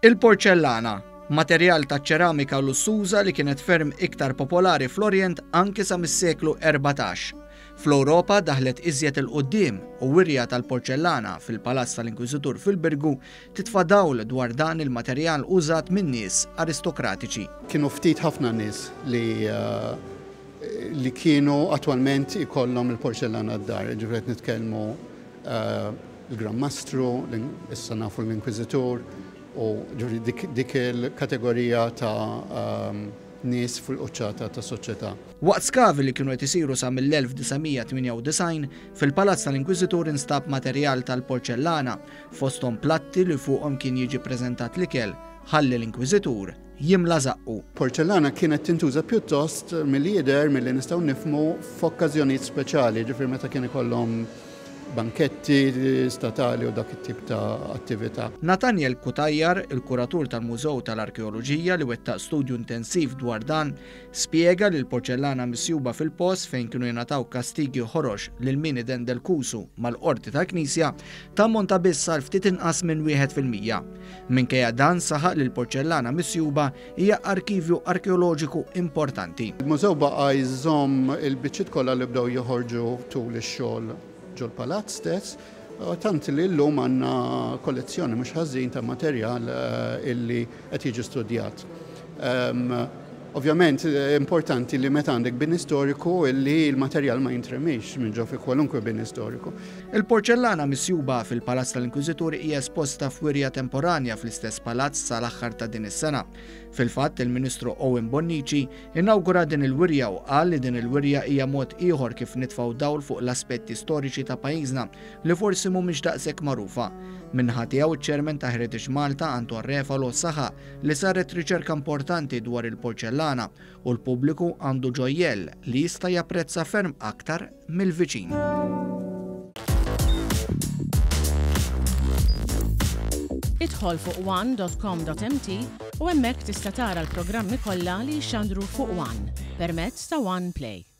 Il-porċellana, materjal ta' ċeramika lussuża li kienet ferm iktar popolari fl-Orient anke sa mis-seklu 14. Fl-Ewropa daħlet iżjed il-qudiem u wirja tal-porċellana fil-Palazz tal-Inkwiżitur fil-Birgu titfa' dawl dwar dan il-materjal użat minn nies aristokratiċi. Kienu ftit ħafna nies li kienu attwalment ikollhom il-porċellana d-dar, ġifret nitkellmu il-Gran Mastru, issa nafu l-Inkwiżitur, u dik il-kategorija ta' nies fil-quċċata ta' soċjetà. Waqt skavi li kienu qed isiru sa mill-1998 fil-Palazz tal-Inkwiżitur instab materjal tal-porċellana fosthom platti li fuqhom kien jiġi ppreżentat l-ikel ħalli l-Inkwiżitur jimla zaqqu. Porċellana kienet tintuża pjuttost mill-jidher milli nistgħu nifhmu f'okkażjonijiet speċjali, ġifier meta kien ikollhom banketti statali u dak it-tip ta' attività. Nathaniel Kutajjar, il-kuratur tal-Mużew tal-Arkeoloġija li wettaq studju intensiv dwar dan, spjega li l-porċellana misjuba fil-post fejn kienu jingħataw kastigi ħorox lil min idendel kusu mal-qorti tal-Knisja tammonta biss għal ftit inqas minn 1%. Minkejja dan saħaq li l-porċellana misjuba hija arkivju arkeoloġiku importanti. Il-mużew baqa' jżomm il-biċċiet kollha li bdew joħorġu tul ix-xogħol ġol-palazz stess, tant li llum għandna kollezzjoni mhux ħażin ta' materjal illi qed jiġi studjat. Ovvjament importanti li meta għandek bin istoriku illi l-materjal ma jintremix minn ġo fi kwalunkwe bin istoriku. Il-porċellana misjuba fil-Palazz tal-Inkwiżitur hija esposta f'wirja temporanja fl-istess palazz sal-aħħar ta' din is-sena. Fil-fatt il-Ministru Owen Bonnici inawgura din il-wirja u qal li din il-wirja hija mod ieħor kif nitfgħu dawl fuq l-aspetti storiċi ta' pajjiżna li forsi mhumiex daqshekk magħrufa. Minnaħa tiegħu iċ-Chairman ta' Heritage Malta Anton Refalo saħaq li saret riċerka importanti dwar il-porċellana u l-pubbliku għandu ġojjell li jista' japprezza ferm aktar mill-viċin. Idħol fuq one.com.mt u hemmhekk tista' tara l-programmi kollha li jxandru fuq One permezz ta' One Play.